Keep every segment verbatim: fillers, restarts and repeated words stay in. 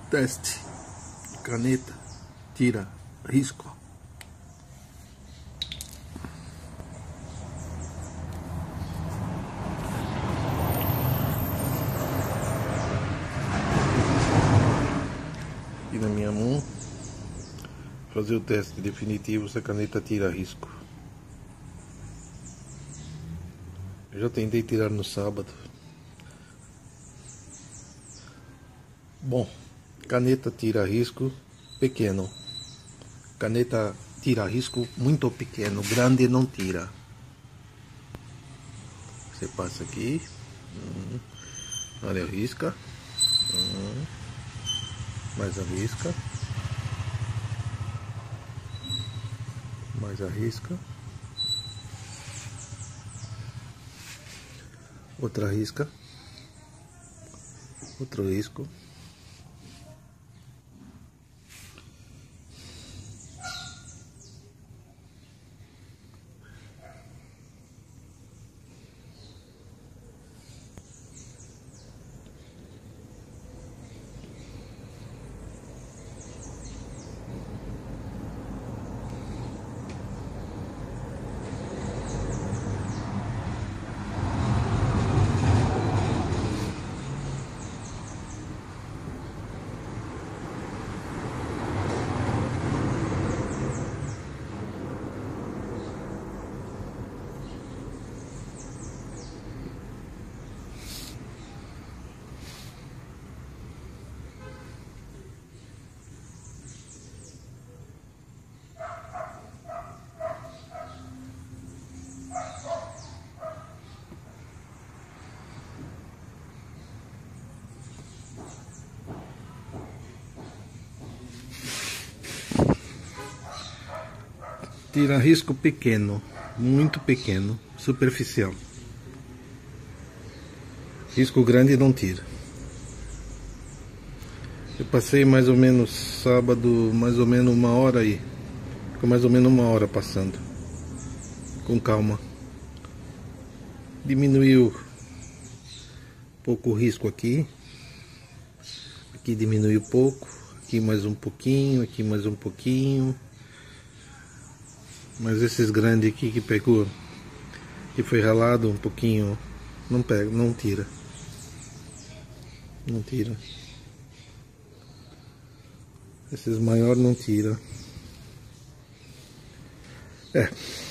Teste. Caneta. Tira risco. Aqui na minha mão. Fazer o teste definitivo se a caneta tira risco. Eu já tentei tirar no sábado. Bom, caneta tira risco pequeno. Caneta tira risco muito pequeno, grande não tira. Você passa aqui. Hum, olha a risca. Hum, mais a risca. Mais a risca. Outra risca. Outro risco. Tira risco pequeno, muito pequeno, superficial. Risco grande não tira. Eu passei mais ou menos sábado, mais ou menos uma hora aí. Ficou mais ou menos uma hora passando. Com calma. Diminuiu um pouco o risco aqui. Aqui diminuiu pouco. Aqui mais um pouquinho, aqui mais um pouquinho. Mas esses grandes aqui que pegou, que foi ralado um pouquinho, não pega, não tira. Não tira. Esses maiores não tira. É.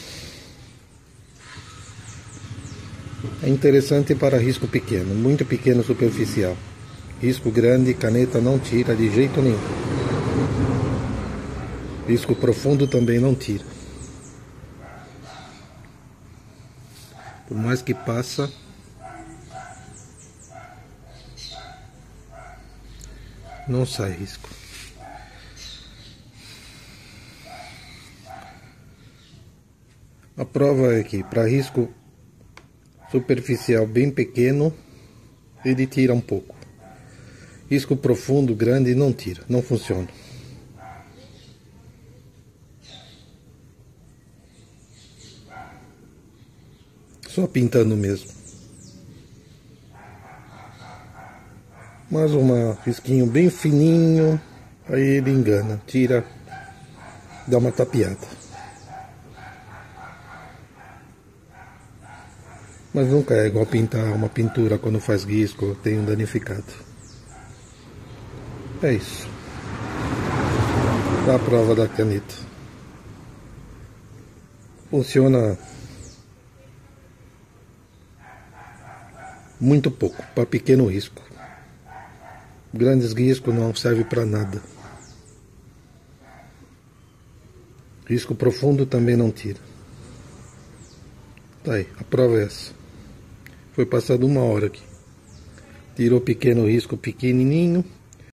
É interessante para risco pequeno, muito pequeno superficial. Risco grande, caneta não tira de jeito nenhum. Risco profundo também não tira. Por mais que passa, não sai risco. A prova é que para risco superficial bem pequeno, ele tira um pouco. Risco profundo, grande, não tira, não funciona. Só pintando mesmo. Mais um risquinho bem fininho. Aí ele engana. Tira. Dá uma tapeada. Mas nunca é igual pintar uma pintura quando faz risco. Tem um danificado. É isso. Dá a prova da caneta. Funciona muito pouco, para pequeno risco. Grandes riscos não serve para nada. Risco profundo também não tira. Tá aí, a prova é essa. Foi passado uma hora aqui. Tirou pequeno risco pequenininho.